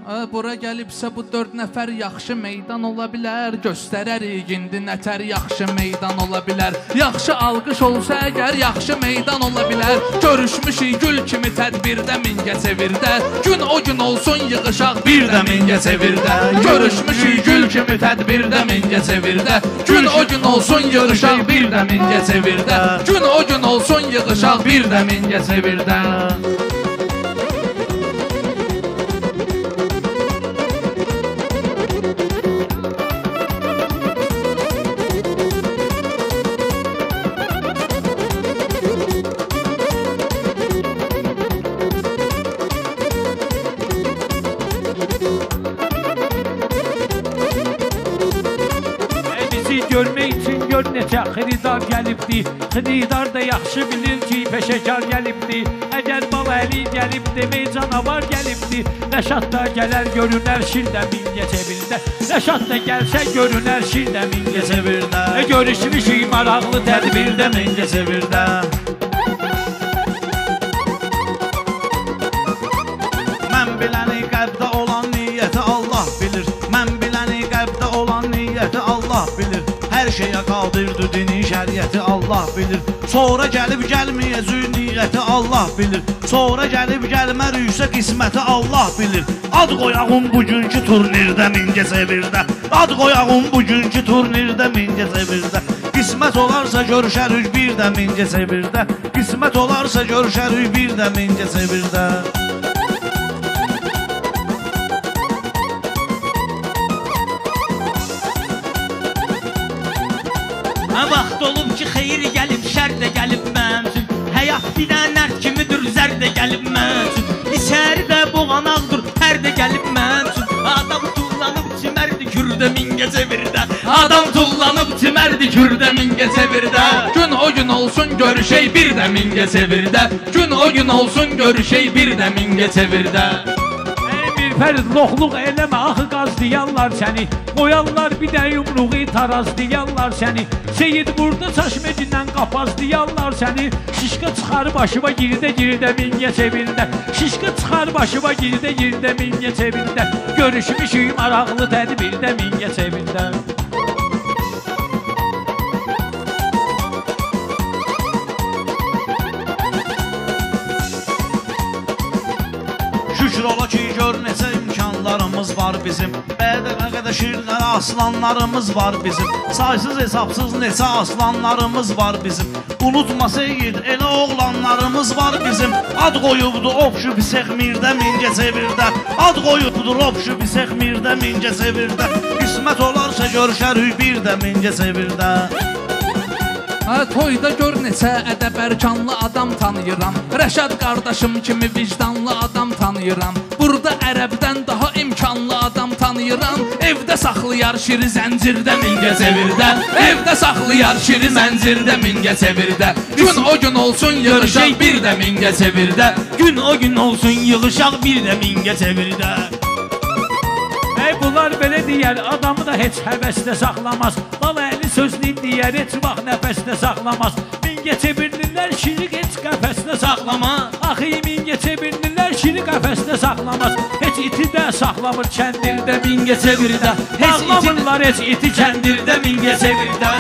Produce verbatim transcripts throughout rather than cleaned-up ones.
Bura gəlibsə bu dörd nəfər yaxşı meydan ola bilər. Göstərərik indi nətər yaxşı meydan ola bilər. Yaxşı alqış olsa əgər yaxşı meydan ola bilər. Görüşmüşük gül kimi tədbirdə Mingəçevirdə. Gün o gün olsun yığışaq bir də Mingəçevirdə. Görüşmüşük gül kimi tədbirdə Mingəçevirdə. Gün o gün olsun yığışaq bir də Mingəçevirdə. Gün o gün olsun yığışaq bir də Mingəçevirdə. Görmək üçün gör neçə xidar gəlibdi. Xidar da yaxşı bilir ki, peşəkar gəlibdi. Əgər Baləli gəlibdi, mey canavar gəlibdi. Rəşad da gələr görünər şirdə Mingəçevirdə. Rəşad da gəlsə görünər şirdə Mingəçevirdə. E, görüşmüşük maraqlı tədbirdə Mingəçevirdə. Mən biləni qəlbdə olan niyyəti Allah bilir. Mən biləni qəlbdə olan niyyəti Allah bilir. Hər şeyə qadirdir dini şəriəti Allah bilir. Sonra gəlib gəlməyəcək niyyəti Allah bilir. Sonra gəlib gəlməriksə qisməti Allah bilir. Ad qoyağım bugünkü turnirdə Mingəçevirdə. Ad qoyağım bugünkü turnirdə Mingəçevirdə. Qismət olarsa görüşərik bir də Mingəçevirdə. Qismət olarsa görüşərik bir də Mingəçevirdə. Vaxt olub ki, xeyir gəlib, şər də gəlib mən üçün. Həyat bir dənər kimidir, zər də gəlib mən üçün. İçəri də boğanaqdır, hər də gəlib mən üçün. Adam tullanıb çimərdi kürdə Mingəçevirdə. Adam tullanıb çimərdi kürdə Mingəçevirdə. Gün o gün olsun görüşək bir də Mingəçevirdə. Gün o gün olsun görüşək bir də Mingəçevirdə. Bir fərz loxluq eləmə, axı qazlayarlar səni. Qoyarlar bir də yumruğu tarazlayarlar səni. Seyid burada çaşmecindən qapazlayarlar səni. Şişqa çıxar başıma girdə girdə Mingəçevirdə. Şişqa çıxar başıma girdə girdə Mingəçevirdə. Görüşmüşük maraqlı tədbirdə Mingəçevirdə. Şükür ola ki, gör neçə imkanlarımız var bizim. Bədəqə qədər şirinlər aslanlarımız var bizim. Saysız hesabsız neçə aslanlarımız var bizim. Unutma Seyid, elə oğlanlarımız var bizim. Ad qoyubdu Obşu Bisexmirdə Mingəçevirdə. Ad qoyubdu Obşu Bisexmirdə Mingəçevirdə. Qismət olarsa görüşərik bir də Mingəçevirdə. Toyda gör neçə ədəb-ərkanlı adam tanıyıram. Rəşad qardaşım kimi vicdanlı adam tanıyıram. Burada ərəbdən daha imkanlı adam tanıyıram. Evdə saxlayar şiri zəncirdə Mingəçevirdə. Evdə saxlayar şiri zəncirdə Mingəçevirdə. Gün o gün olsun yığışaq bir də Mingəçevirdə. Gün o gün olsun yığışaq bir də Mingəçevirdə. Ey bunlar belə deyər, adamı da heç həvəsdə saxlamaz. Baləli sözlü deyər, heç vaxt nəfəsdə saxlamaz. Mingəçevirlilər şiri heç qəfəsdə saxlamaz. Axı Mingəçevirlilər şiri qəfəsdə saxlamaz. Heç iti də saxlamır kəndirdə Mingəçevirdə. Saxlamırlar heç iti kəndirdə Mingəçevirdə.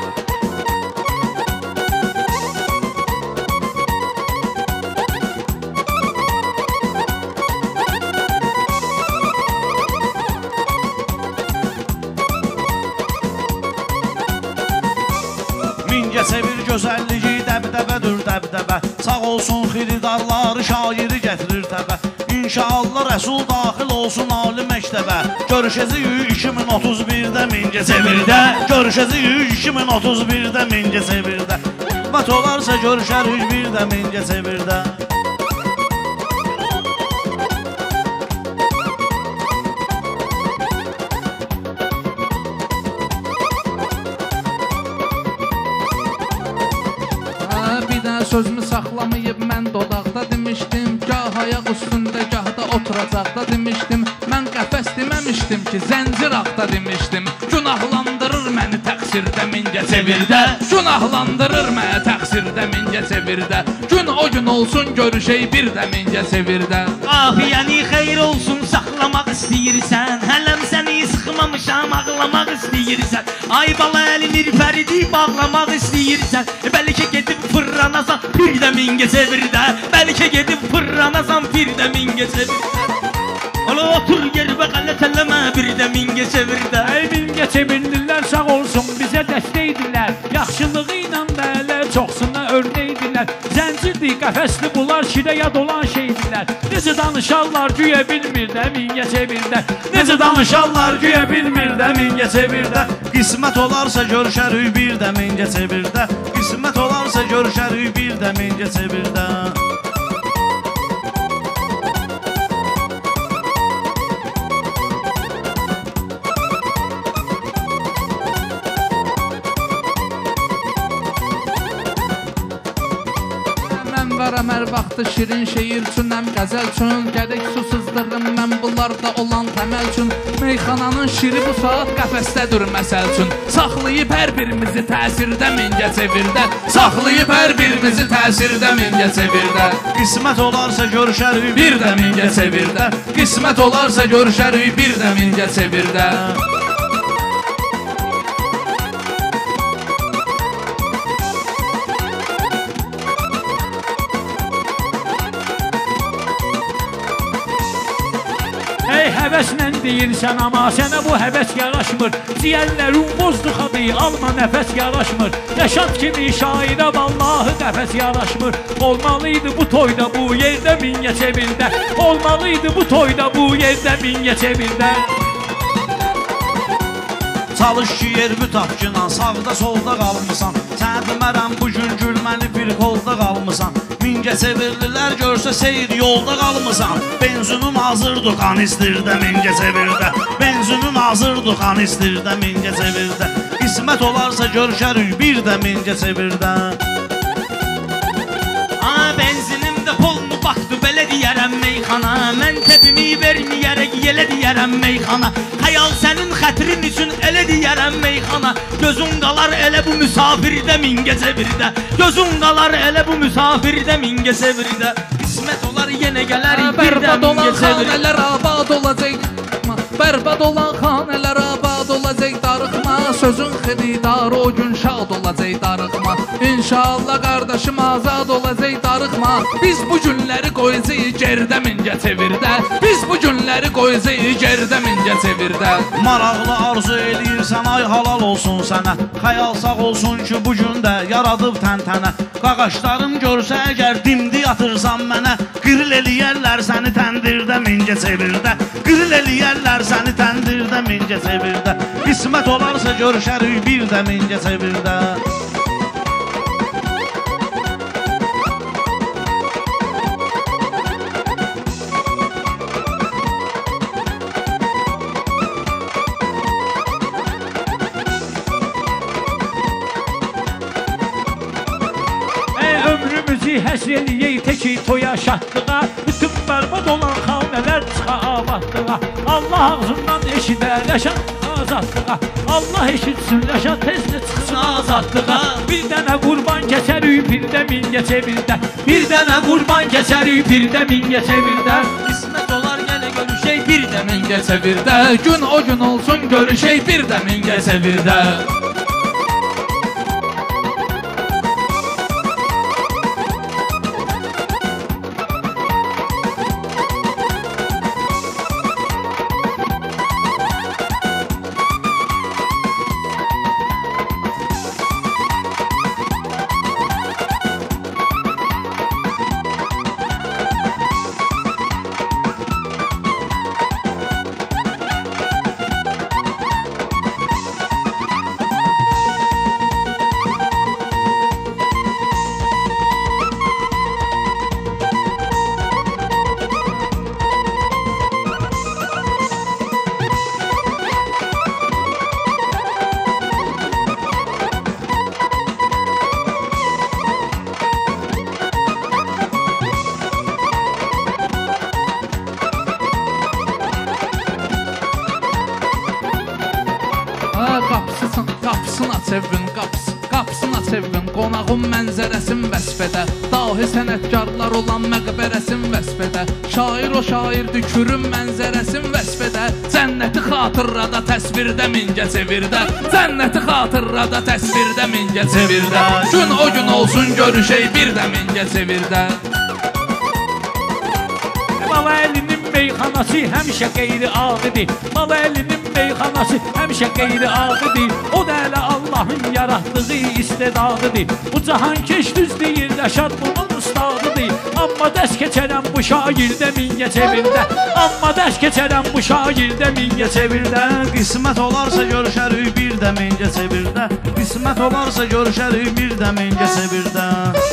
Mingəçevir gözəlliyi dəbdəbədir dəbdəbə. Sağ olsun xiridarları şairi gətirir təbə. İnşallah Rəsul daxil olsun ali məktəbə. Görüşəcəyik iki min otuz birdə Mingəçevirdə. Görüşəcəyik iki min otuz birdə Mingəçevirdə. Qismət olarsa görüşərik bir də Mingəçevirdə. Sözümü saxlamayıb mən dodaqda demişdim. Gah ayaq üstündə, gah da oturacaqda demişdim. Mən qəfəs deməmişdim ki, zənciraqda demişdim. Günahlandırır məni təqsirdə Mingəçevirdə. Günahlandırır məni təqsirdə Mingəçevirdə. Gün o gün olsun görüşək bir də Mingəçevirdə. Afiyəni xeyir olsun saxlamaq istəyirsən, hələm səni sıxmamışam, ağlamaq istəyirsən. Ay bala əlini fəridi bağlamaq istəyirsən. Bəlkə gedib fırranasan bir də mingə çevirdə. Bəlkə gedib fırranasan bir də mingə çevirdə. Ola otur yerə qələt eləmə bir də mingə çevirdə. Ey mingə çevirdirlər sağ olsun bizə dəstəkdirlər. Yaxşılığı ilə də elə çoxsuna örnəkdirlər. Zəncirdir qəfəsli bunlar şirə yad olan şeydirlər. Necə danışarlar güyə bilmir də mingə çevirdə. Necə danışarlar güyə bilmir də mingə çevirdə. Qismət olarsa görüşərik bir də mingə çevirdə. Qismət olarsa görüşərik bir də mingə çevirdə. Varam hər vaxtı şirin şeir üçün, həm qəzəl üçün. Gərək su sızdırım mən bunlarda olan təməl üçün. Meyxananın şiri bu saat qəfəsdədir məsəl üçün. Saxlayıb hər birimizi təsirdə mingə çevirdə. Saxlayıb hər birimizi təsirdə mingə çevirdə. Qismət olarsa görüşərik bir də mingə çevirdə. Qismət olarsa görüşərik bir də mingə çevirdə. Ey həvəslə deyirsən, amma sənə bu həvəs yaraşmır. Ciyərlərin bozduq adı, alma nəfəs yaraşmır. Rəşad kimi şairə vallahi qəfəs yaraşmır. Olmalıydı bu toyda bu yerdə mingə çevirdə. Olmalıydı bu toyda bu yerdə mingə çevirdə. Çalış ki yerimi tapkınan, sağda solda qalmısan. Sənə demərəm bu gün gülməni bir kolda qalmısan. Mingə çevirlilər görsə seyir yolda qalmısan. Benzinun hazırdır kanistirdə mingə çevirdə. Benzinun hazırdır kanistirdə mingə çevirdə. Qismət olarsa görüşərik bir də mingə çevirdə. Aa benzinim də polmu baxdı belə deyərəm meyxana. Mən təbimi verməyərək yelə deyərəm meyxana. Xəyal sənin xətrin üçün elə deyərəm meyxana. Gözün qalar elə bu müsafirdə mingə çevirdə. Gözün qalar elə bu müsafirdə mingə çevirdə. Qismət olar yenə gələrik bir də mingə çevirdə. Xanələr abad olacaq. Bərbad olan xanələr abad olacaq darıxma. Sözün xiridarı o gün şad olacaq darıxma. İnşallah qardaşım azad olacaq darıxma. Biz bu günləri qoyacaq gerdə mingə çevirdə. Biz bu günləri qoyacaq gerdə mingə çevirdə. Maraqlı arzu eləyirsən ay halal olsun sənə. Xəyal sağ olsun ki bu gün də yaradıb təntənə. Qaqaşlarım görsə əgər dimdi yatırsan mənə. Qırıl eləyərlər səni təndirdə mingə çevirdə. Qırıl eləyərlər səni təndirdə mingə çevirdə. Qismət olarsa görüşərik bir də mingə çevirdə. Həsr eləyək teki toya şadlığa. Bütün bərbad olan xanələr çıxa abadlığa. Allah ağzından eşidə rəşad azadlığa. Allah eşitsin rəşad tezlə çıxsın azadlığa. Bir dənə qurban keçərik bir də mingə çevirdə. Bir dənə qurban keçərik bir də mingə çevirdə. Qismət olar yenə görüşək bir də mingə çevirdə. Gün o gün olsun görüşək bir də mingə çevirdə. Qapısını aç evin, qapısı, qapısını aç evin. Qonağın mənzərəsin vəsf edə. Dahi sənətkarlar olan məqbərəsin vəsf edə. Şair o şair dükürün mənzərəsin vəsf edə. xatırrada təsvirdə mingə çevirdə. Cənnəti xatırrada təsvirdə mingə çevirdə. Gün o gün olsun görüşək bir də mingə çevirdə. Bala əlinin meyxanası həmişə qeyri-adidir. Bala əlinin meyxanası həmişə qeyri-adidir. O da elə Allahın yaratdığı istedadıdır. Bu cahan keş düz deyir, Rəşad bunun ustadıdır. Amma dərs keçərəm bu şairdə mingə çevirdə. Amma dərs keçərəm bu şairdə mingə çevirdə. Qismət olarsa görüşərik bir də mingə çevirdə. Qismət olarsa görüşərik bir də mingə çevirdə.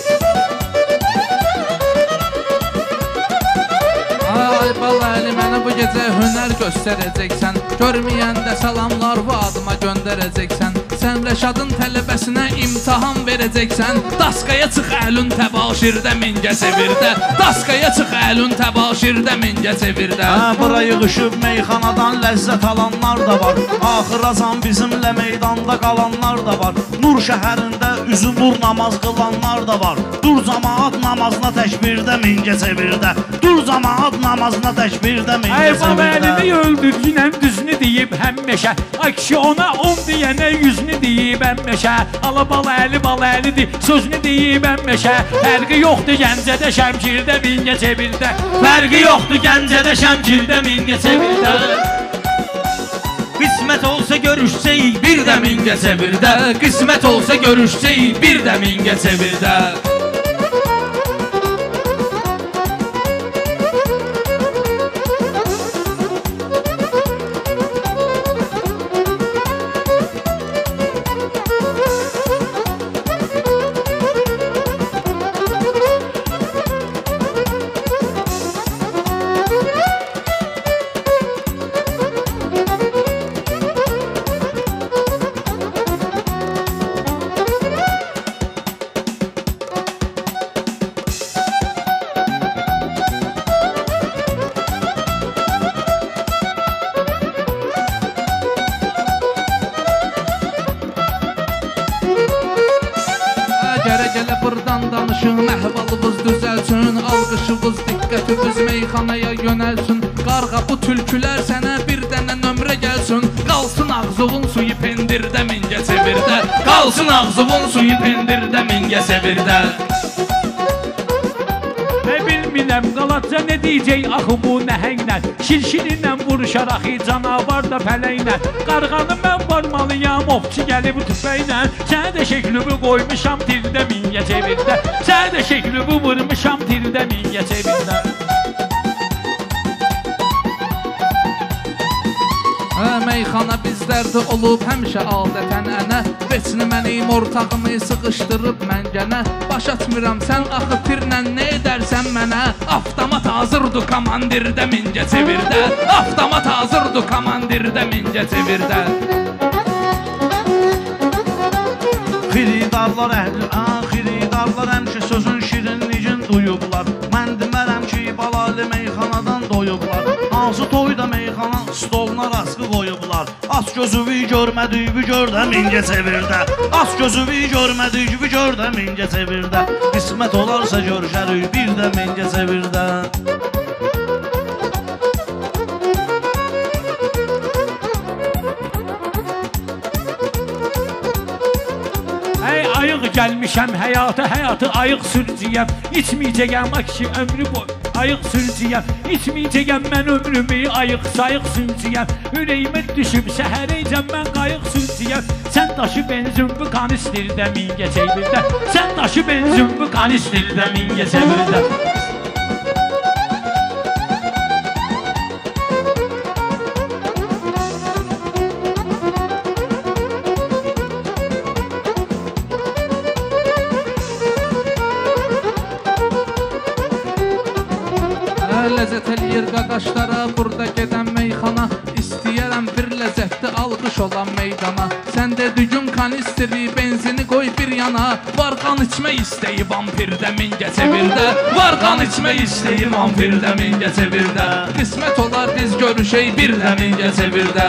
Ay bala əli, mənə bu gecə hünər göstərəcəksən. Görməyəndə salamlar bu adıma göndərəcəksən. Sən Rəşadın tələbəsinə imtahan verəcəksən. Daskaya çıx əlün təbaşirdə mingə çevirdə. Daskaya çıx əlün təbaşirdə mingə çevirdə. Hə, bura yığışıb meyxanadan ləzzət alanlar da var. Axırazan bizimlə meydanda qalanlar da var. Nur şəhərində üzü nur namaz qılanlar da var. Dur camaat namazına təkbirdə mingə çevirdə. Dur camaat namazına təkbirdə mingə Ay baba çevirdə. əlini öldürdüyünəm düzünü deyib həmmeşə. Ay kişi ona on deyənə yüzünü deyib həmmeşə. Ala bala əli bala əlidir sözünü deyib həmmeşə. Fərqi yoxdur Gəncədə Şəmkirdə mingə çevirdə. Fərqi yoxdur Gəncədə Şəmkirdə mingə çevirdə. Qismət olsa görüşsəyik Bir də mingə çevirdə. Qismət olsa görüşsəyik bir də mingə çevirdə. Gələ burdan danışın, əhvalımız düzəlsin. Alqışımız, diqqətimiz meyxanaya yönəlsin. Qarğa bu tülkülər sənə bir dənə nömrə gəlsin. Qalsın ağzıvın suyu pendirdə mingə çevirdə. Qalsın ağzıvın suyu pendirdə mingə çevirdə. Bilmirəm qalatca nə deyəcək axı bu nəhənglə. Şirşininlə vuruşaraq canavar da fələklə. Qarğanı mən varmalıyam, ovçu gəlib tüfəklə. Sənə də şəklümü qoymuşam tirdə mingə çevirdə. Sənə də şəklümü vurmuşam tirdə mingə çevirdə. Meyxana bizlərdə olub həmişə adətən ənə. Veçni mənim ortağımı sıqışdırıb məngənə. Baş atmıram sən axı tirlə nə edərsən mənə. Avtomat hazırdı komandirdə mingə çevirdə. Avtomat hazırdı komandirdə mingə çevirdə. Xiridarlar əhli, ah xiridarlar həmişə sözün şirinliyin duyublar. Mən demərəm ki balalı meyxanadan doyublar. Hansı toyda meyxana stoluna raskı qoyublar. Az gözüvü görmədiyi gördə mingə çevirdə. Az gözüvü görmədiyi gördə mingə çevirdə. Qismət olarsa görüşərik bir də mingə çevirdə. Ayıq gəlmişəm həyata, həyatı ayıq sürücüyəm. İçməyəcəyəm akşi ömrü boy ayıq sürücüyəm. İçməyəcəyəm mən ömrümü ayıq sayıq sürücüyəm. Ürəyimə düşüb səhərəcəm mən qayıq sürücüyəm. Sən daşı benzin kanistirdə mingə çevirdə. Sən daşı benzin kanistirdə mingə çevirdə. Ləzzət eləyir qaqaşlara burada gedən meyxana. İstəyərəm bir ləzzətli alqış olan meydana. Sən də dügün kanistri benzini qoy bir yana. Var qan içmək istəyi vampirdə mingə çevirdə. Var qan içmək istəyi vampirdə mingə çevirdə. Qismət olar biz görüşək bir də mingə çevirdə.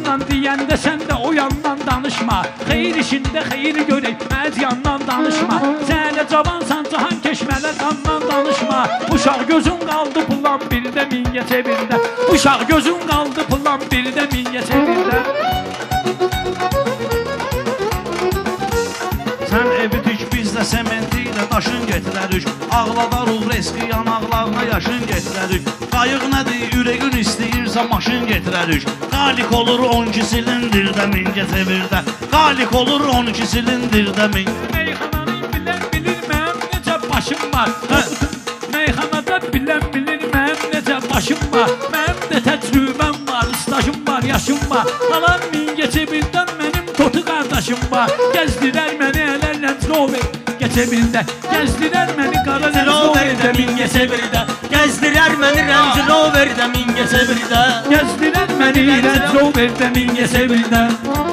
yandan deyəndə sən də o yandan danışma. Xeyir işində xeyir görək, məz yandan danışma. Sən elə cavansan, cahan keşmələ qandan danışma. Uşaq gözün qaldı pulan birdə mingə çevirdə. Uşaq gözün qaldı pulan birdə mingə çevirdə. Sən evi tük, biz də sementi ilə daşın getirərik. Ağladarıq reski yanaqlarına yaşın getirərik. Qayıq nədir, ürəyin istəyirsə maşın getirərik. Qalik olur on iki silindirdə mingə çevirdə. Qalik olur on iki silindirdə mingə. Meyxananı bilən bilir mənim necə başım var. Meyxanada bilən bilir mənim necə başım var. Mənim də təcrübəm var, stajım var, yaşım var. Alan mingə çevirdən mənim totu qardaşım var. Gəzdirər məni elə Range Rover geçebildə. Gəzdirər məni qara Range Roverdə mingə çevirdə. Gəzdirər məni Range Roverdə mingə çevirdə. Gəzdirər məni Range Roverdə mingə çevirdə.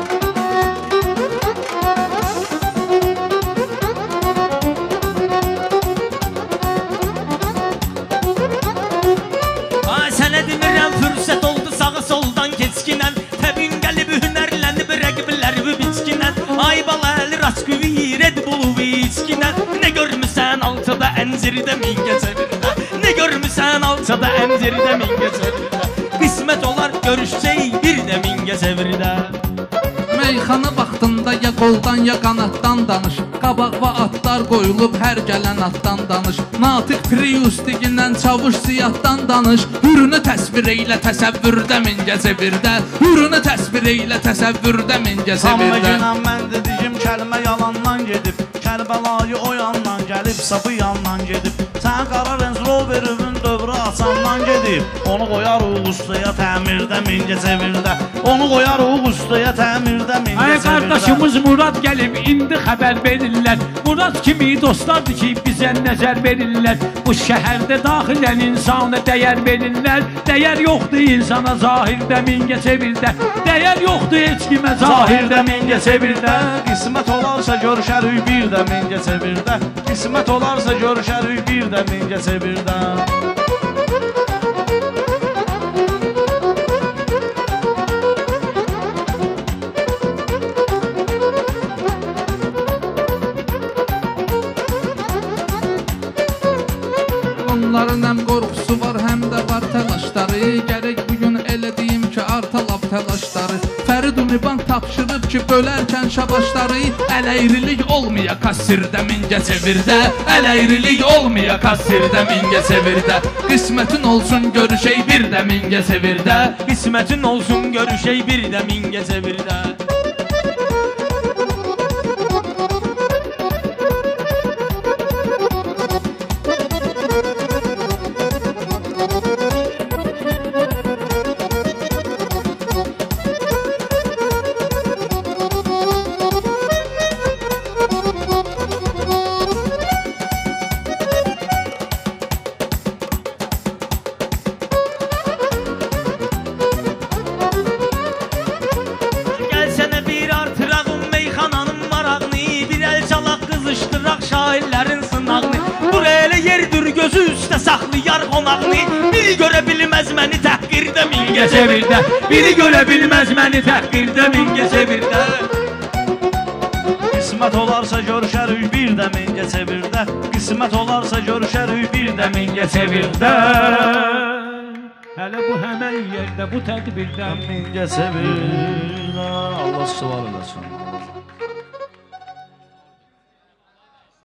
Ay sənə demirəm fürsət oldu sağa soldan keçkinən. Təbin qəlbi hünərlənib rəqibləri biçkinən. Ay bala əli rasküvi Red Bull içkinən. Ne görmüsən alçada əncirdə mingə çevirdə. Ne görmüsən alçada əncirdə mingə çevirdə. Qismət olar görüşəcək bir də mingə çevirdə. Meyxana vaxtında ya qoldan ya qanatdan danış. Qabağa atlar qoyulub hər gələn atdan danış. Natiq Prius digindən çavuş ziyaddan danış. Hürünü təsvir eylə təsəvvürdə mingə çevirdə. Hürünü təsvir eylə təsəvvürdə mingə Amma çevirdə. günəm mən dediyim kəlmə yalandan gedib. Kərbəlayı o yandan gəlib, sapı yandan gedib. Sən qara Range Rover'ın dövrü asandan gedib. Onu qoyarıq ustaya təmirdə mingə çevirdə. Onu qoyarıq ustaya təmirdə mingə Ay çevirdə. qardaşımız Murad gəlib, indi xəbər verirlər. Murad kimi dostlardır ki, bizə nəzər verirlər. Bu şəhərdə daxilən insana dəyər verirlər. Dəyər yoxdur insana zahirdə mingə çevirdə. Dəyər yoxdur heç kimə zahirdə mingə çevirdə. Qismət olarsa görüşərik bir də mingə çevirdə. Qismət olarsa görüşərik bir də mingə çevirdə. Onların həm qorxusu var, həm də var təlaşları. Gərək bugün elə deyim ki, artalab təlaşları. Fərid Unibank tapşırıb ki, bölərkən şabaşları. Ələyrilik olmaya kassirdə mingə çevirdə. Ələyrilik olmaya kassirdə mingə çevirdə. Qismətin olsun görüşək bir də mingə çevirdə. Qismətin olsun görüşək bir də mingə çevirdə. Şairlərin sınağını. Bura elə yerdir gözü üstə saxlayar qonağını. Biri görə bilməz məni təhqirdə mingə çevirdə. Biri görə bilməz məni təhqirdə mingə çevirdə. Qismət olarsa görüşərik bir də mingə çevirdə. Qismət olarsa görüşərik bir də mingə çevirdə. Hələ bu həmən yerdə, bu tədbirdə mingə çevirdə. Allah sual eləsin.